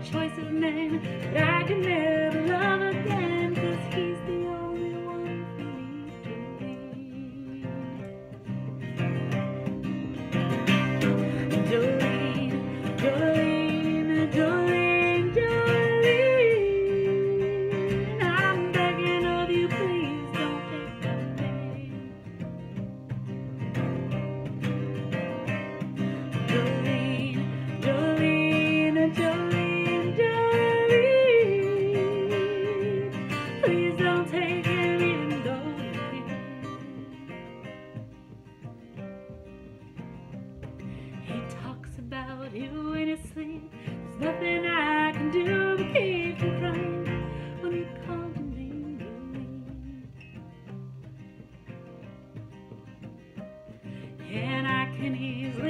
choice of man that I can never love again, 'cause he's the only one for me, Jolene. Jolene, Jolene, Jolene, Jolene, I'm begging of you, please don't take my name. Jolene, Jolene, Jolene, Jolene, please don't take him even though you can. He talks about you in his sleep. There's nothing I can do but keep him crying when you call your name, Jolene. And I can easily